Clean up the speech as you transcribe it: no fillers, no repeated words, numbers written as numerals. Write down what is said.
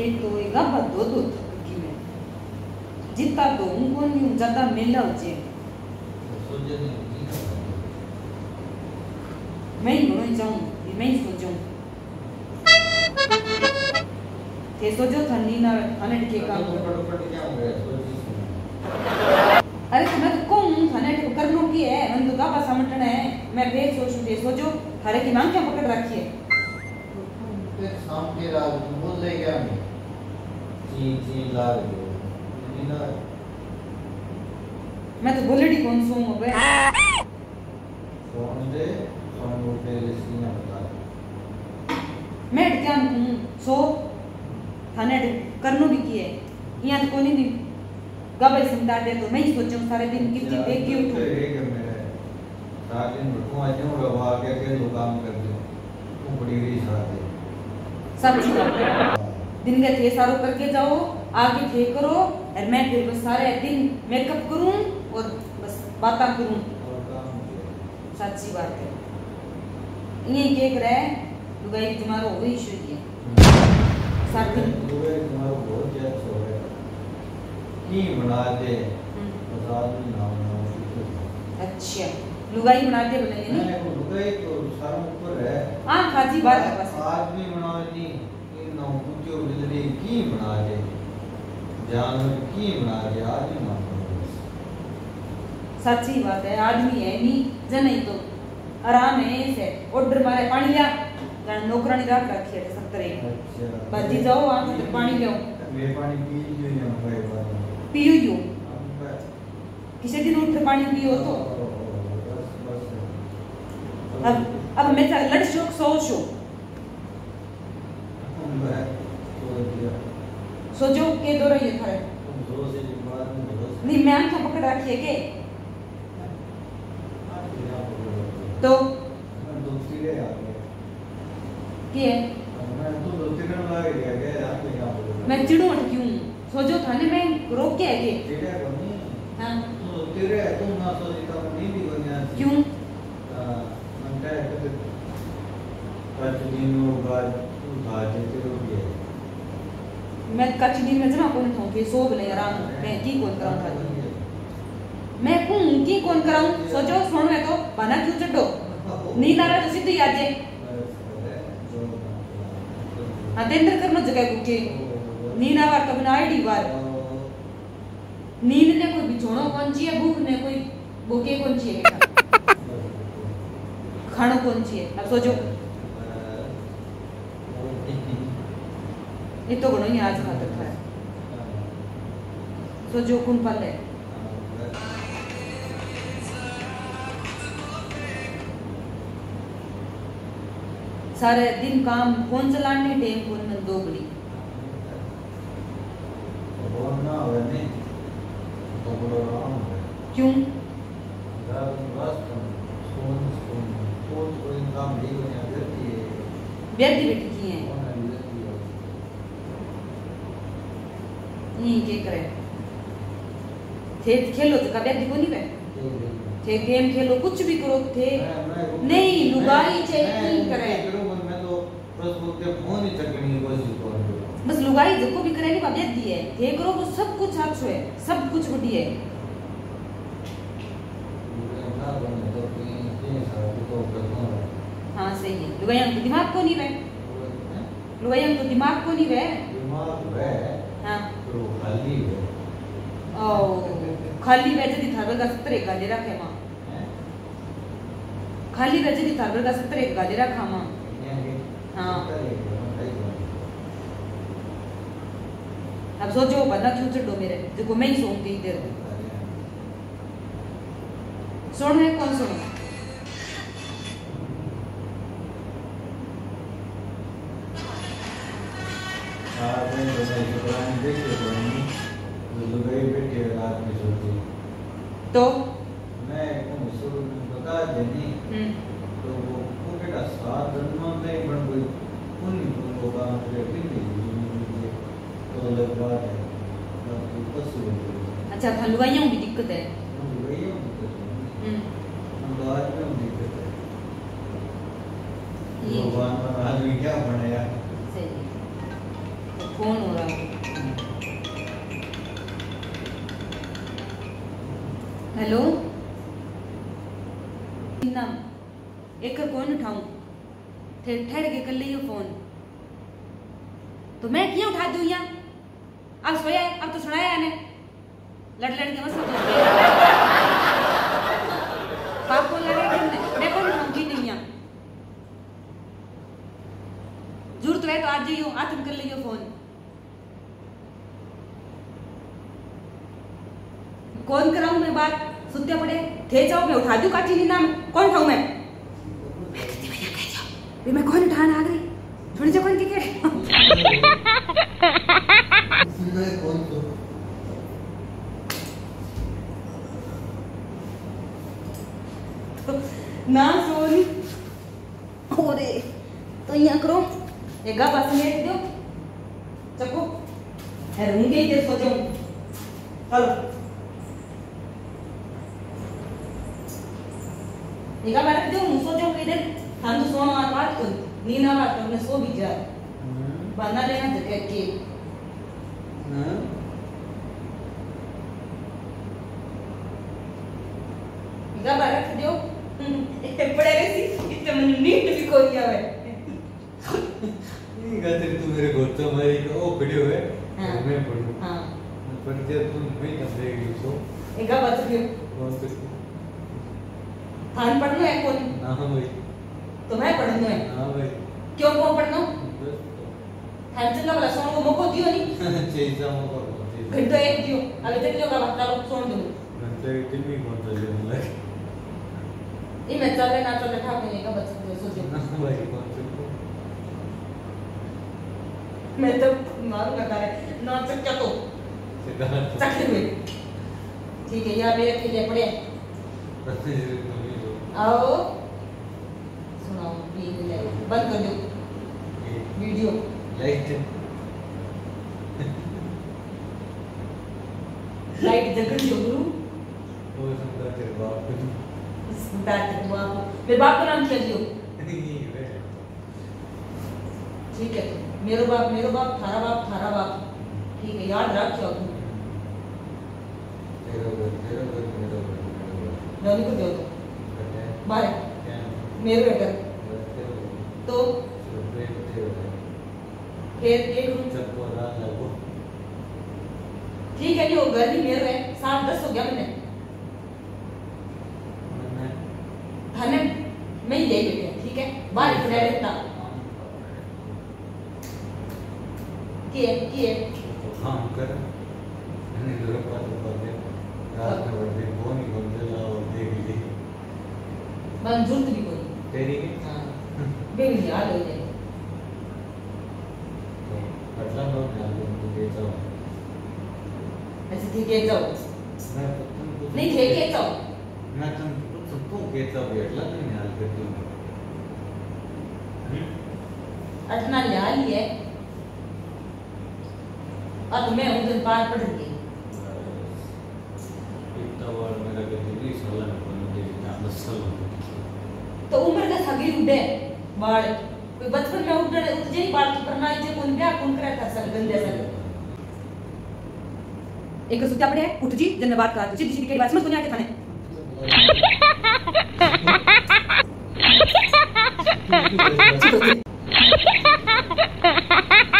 एक तो होएगा बदो दो थकी में जितना दो उनको नहीं ज्यादा मेला हो जाए मैं ही बोलूँ जाऊँ मैं ही सोचूं ते सोचो ठंडी ना खाने के काम अरे तो मैं तो कहूँ खाने को करनो की है मन तो गापा समटना है मैं फिर सोचूं ते सोचो थारे की मांग क्या पकड़ रखी है शाम के रात बोल ले क्या मैं जी ला रही ना मैं तो बोलेडी कौन सो हूँ बे फोन दे फोन पे लिस्टिंग बता मैं क्या हूँ सो थाने करनो भी की है यहाँ तो कोनी भी गाबे समझा दे तो मैं ही सोचूं सारे दिन कितनी देख के उठूं सारे दिन बैठूं आज हूँ रवा के लोग काम करते हो वो बड़ी बड़ी साथ है सब चीज़ दिन के थे सारों करके जाओ आगे थे करो और मैं फिर बस सारे दिन मेकअप करूं और बस बातें करूं सच्ची बात है ये क्या करे लुगाई तुम्हारा वही शुरू है साथ दिन लुगाई तुम्हारा बहुत ज्यादा सो है की बना दे बता भी ना अच्छा लुगाई बनाते बनेंगे नहीं लुगाई तो सारा ऊपर है हाँ खाजी बात है बस आज भी बना दी ना पूछो बिजली की बना दे जानवर की बना दे आज भी ना सच्ची बात है आदमी है नहीं जन नहीं तो आराम है से ऑर्डर मारे पानी लिया जन नौकरानी राख रखी है सत्तरे अच्छा बजी जाओ वहां से पानी ले वे पानी पी जो नहीं भाई बात पियो यो किसी दिन उठ के पानी पियो तो अब मैं लड़ शोक सो शो सोचो के दो रही है थारे नहीं मैं आंखें पकड़ रखी है के तो क्या मैं चिड़ू उठ क्यों सोचो थाने में रोक के है हाँ क्यों मैं कचनी में जना कौन था के सो बले आराम मैं की कौन कराऊं था मैं की कौन कराऊं सोचो सुनो है तो बना क्यों चढ़ो नींद आ रहा तो सीधी आ जाए हाँ तेंद्र करना जगह कुछ नींद आ रहा कभी ना आईडी बार नींद ने कोई बिछोड़ो कौन ची है भूख ने कोई बोके कौन ची है खाना कौन ची है अब सोचो ये तो गणों ही आज खातर खाया सोचो कौन पल है सारे दिन काम फोन चलाने टाइम फोन में दो बड़ी क्यों व्यक्ति बेटी की है नहीं क्या करे थे खेलो तो कभी व्यक्ति को नहीं वे थे गेम खेलो कुछ भी करो थे नहीं लुगाई चाहिए नहीं करे बस लुगाई जो भी करे नहीं बात दी है थे करो वो सब कुछ अच्छो है सब कुछ बढ़िया है हाँ सही है लुगाई तो दिमाग को नहीं वे लुगाई तो दिमाग को नहीं वे हाँ तो खाली है ओ खाली वैसे दी थाबर का 70 गाले रखे मां खाली वैसे दी थाबर का 70 गाले रखा मां हाँ अब सोचो बंदा क्यों चढ़ो मेरे देखो मैं ही सोऊंगी इधर सुन है कौन सुनो तो मैं बता देनी तो वो बेटा सात जन्म में बन गई उन लोगों का तो लगवा है अच्छा हलवाइयों भी दिक्कत है बाद में दिक्कत है भगवान का आदमी क्या बनाया सही फोन हो रहा है। हेलो ना, एक कौन उठाऊं? ठहर के कर लियो फोन। तो मैं क्यों उठा दूं यहाँ? अब सोया है, अब तो सुनाया ने लड़ के मस्त पाप को लड़े मैं कौन उठाऊंगी नहीं यहाँ। जरूरत है तो आज जाइयो, आज तुम कर लियो फोन। कौन कराऊं मैं बात? सुत्ते पड़े थे जाओ, मैं उठा दूं काटी नींद में। कौन उठाऊं मैं? मैं कौन उठाना आ गई? थोड़ी जो कौन के ना सोनी ओरे तो यहाँ करो एक गा पास में दो चको है नहीं गई ते सोचो चलो एक गा रख दो मुझे सोचो कि इधर हम तो सोना बात को नीना बात करने सो भी जा बना लेना जगह के एक गा रख दो पड़े सी इतने मन नीट भी कोई आवे नहीं कहते तू मेरे गोद में ओ खड़े हुए मैं पढ़ूं। हां पर जब तुम नहीं कर देगी सो एक बात क्यों कौन से थान पढ़नो है कौन? ना भाई तो मैं पढ़नो है। हां भाई क्यों कौन पढ़नो? थान चला वाला सोन को मौका दियो नहीं चेजा मौका घंटा एक दियो अभी तक जो का बता लो सोन दो घंटे टीवी कौन चले मतलब ये मैं चले ना चले था मैंने का बच्चे सोचो ना भाई कौन से मैं तो मारूंगा तारे ना चक्का तो चक्के हुए ठीक है यहाँ मेरे के लिए पड़े आओ सुनाओ बंद कर दो वीडियो लाइट जग रही हो गुरु वो सुनता तेरे बाप मेरे बाप का नाम क्या लियो ठीक है मेरो बाप थारा बाप ठीक है याद रखियो तुम नौनी को दो बाय मेरो बेटा तो फिर एक ठीक है जो घर भी मेरो है 7-10 हो गया मैंने थाने मैं ही ले बेटे ठीक है बाहर खड़ा रहता किए काम कर मैंने घर पर तो दे रात में बड़े फोन ही बंद ला और देख ली मंजूर भी कोई तेरी हां बेबी याद हो जाए तो पटला लोग ना लोग के जाओ ऐसे ठीक है जाओ मैं तुम नहीं ठीक है जाओ मैं तुम के जाओ बेटला नहीं हाल कर दूं अटना ले आई है अब मैं उधर पार पड़ गई इतना बार मेरा कभी नहीं साला ना बन दे ना साल तो उम्र का सगी उड़े बाल कोई बचपन में उड़ जाए बाल तो करना है कौन क्या कौन करे कर सकते गंदे से एक सुत्या पड़े उठ जी धन्यवाद का सीधी सीधी के बात समझ को नहीं आके थाने